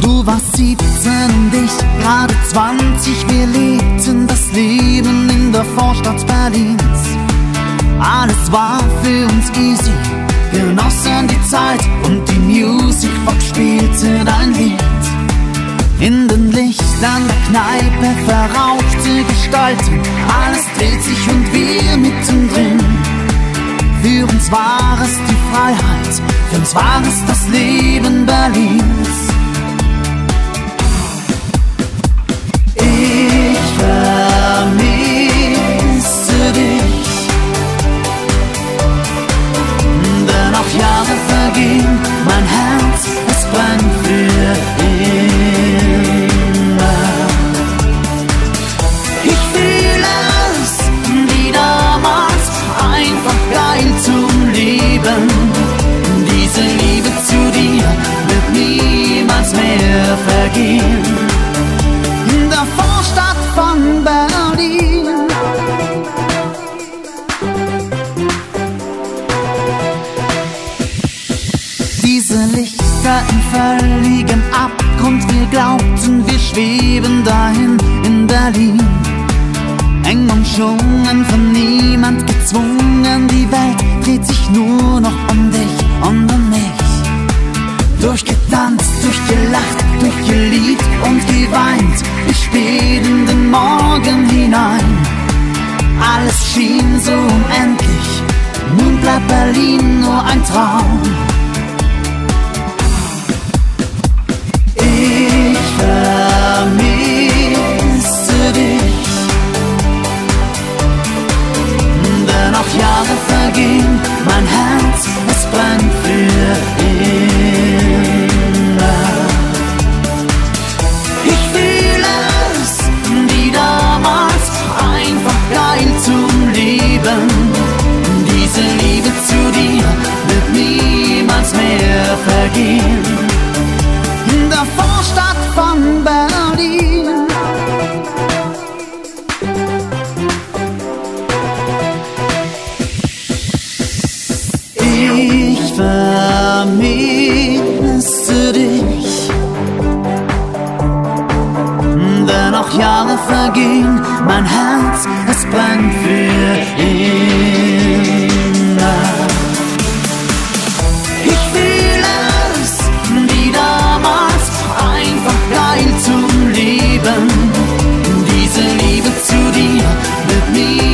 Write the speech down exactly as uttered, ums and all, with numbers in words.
Du warst siebzehn und ich gerade zwanzig. Wir lebten das Leben in der Vorstadt Berlins. Alles war für uns easy, wir genossen die Zeit und die Musicbox spielte dein Lied. In den Lichtern der Kneipe verrauchte Gestalten, alles dreht sich und wir mittendrin. Für uns war es die Freiheit, für uns war es das Leben Berlins. Ich vermisse dich, denn auch Jahre vergehen, mein Herz, es brennt für immer. Ich fühle es wie damals, einfach geil zum Leben. Diese Liebe zu dir wird niemals mehr vergehen. In der Vorstadt von Berlin. Diese Lichter im völligen Abgrund, wir glaubten, wir schweben dahin in Berlin. Eng umschlungen, von niemand gezwungen, die Welt dreht sich nur noch um dich und um mich. Durchgetanzt, durchgelacht, durchgeliebt und geweint, bis spät in den Morgen hinein. Alles schien so unendlich, nun bleibt Berlin nur ein Traum. Ich vermisse dich, denn auch Jahre vergehen, mein Herz, es brennt für immer. Ich fühle es wie damals, einfach geil zum Leben. Diese Liebe zu dir wird niemals mehr vergehen. In der Vorstadt von Berlin. Ich vermisse dich, denn auch Jahre vergehen, mein Herz, es brennt für immer. Ich fühle es wie damals, einfach geil zum Leben. Diese Liebe zu dir wird nie